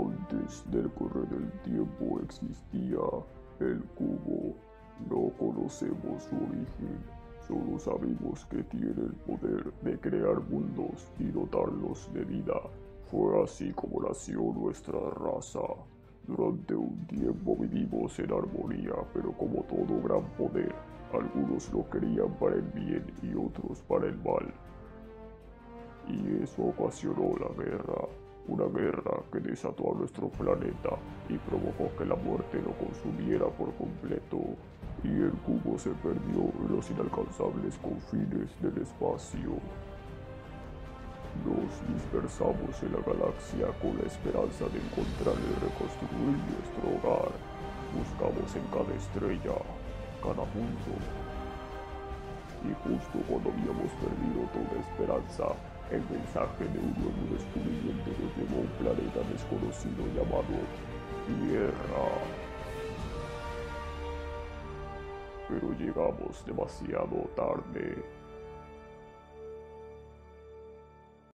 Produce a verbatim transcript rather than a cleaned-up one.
Antes del correr del tiempo existía el cubo. No conocemos su origen, solo sabemos que tiene el poder de crear mundos y dotarlos de vida. Fue así como nació nuestra raza. Durante un tiempo vivimos en armonía, pero como todo gran poder, algunos lo querían para el bien y otros para el mal. Y eso ocasionó la guerra, una guerra que desató a nuestro planeta y provocó que la muerte lo consumiera por completo, y el cubo se perdió en los inalcanzables confines del espacio. Nos dispersamos en la galaxia con la esperanza de encontrar y reconstruir nuestro hogar. Buscamos en cada estrella, cada mundo, y justo cuando habíamos perdido toda esperanza, el mensaje de un nuevo descubrimiento nos llevó a un planeta desconocido llamado Tierra. Pero llegamos demasiado tarde.